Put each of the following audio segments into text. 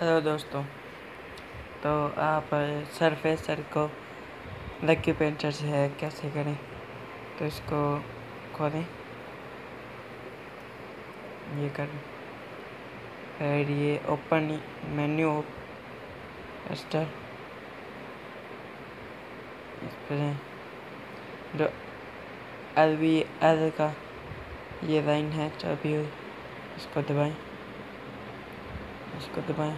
Hello दोस्तों। तो आप सरफेसर को लकी पेंटर से है कैसे करें। तो इसको खोलें, ये करें, फिर ये ओपन मेन्यू स्टार इस पर जो LVL का ये लाइन है अभी इसको दबाएं, इसको दबाएं।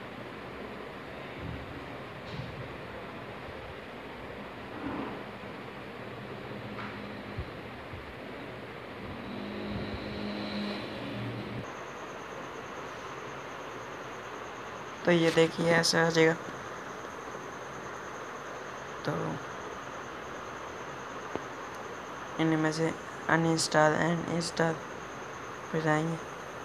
तो ये देखिए ऐसा आ जाएगा। तो इनमें से अनइंस्टॉल एंड इंस्टॉल पे जाएंगे।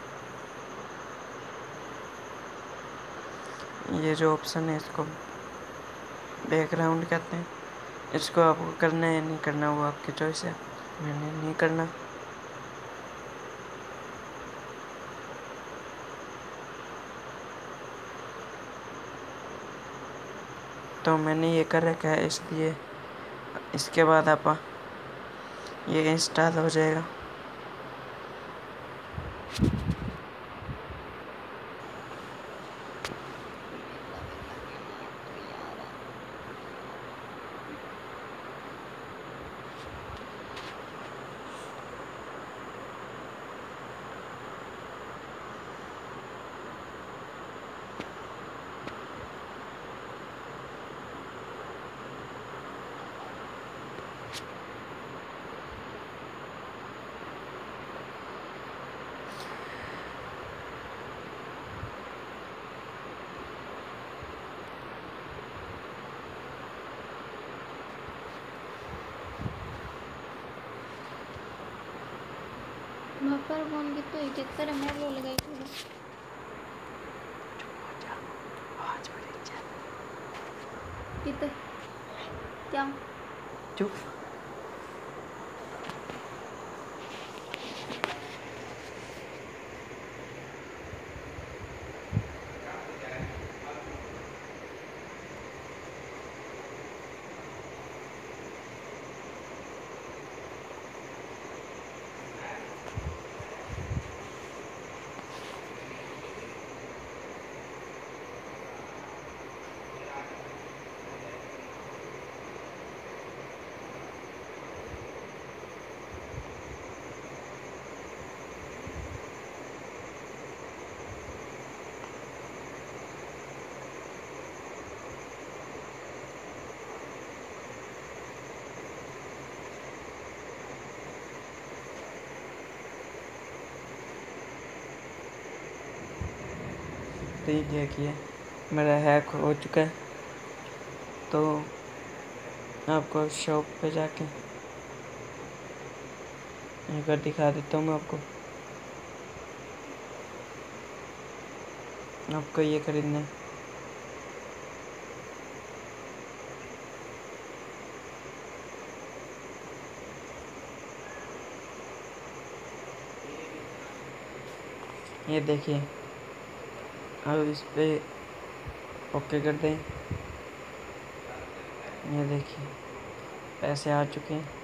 ये जो ऑप्शन है इसको बैकग्राउंड कहते हैं। इसको आपको करना है या नहीं करना वो आपकी चॉइस है। मैंने नहीं करना। तो मैंने ये कर रखा है, इसलिए इसके बाद आप ये इंस्टॉल हो जाएगा। बापर फोन कितो इकहत्तर मैं बोल गई थी कितो क्या चुप। तो ये देखिए मेरा हैक हो चुका है। तो आपको शॉप पे जाके एक बार दिखा देता हूँ मैं आपको। आपको ये खरीदना है। ये देखिए, अब इस पे ओके कर दें। ये देखिए पैसे आ चुके हैं।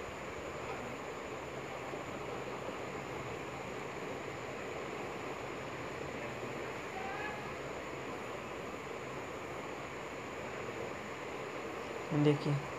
देखिए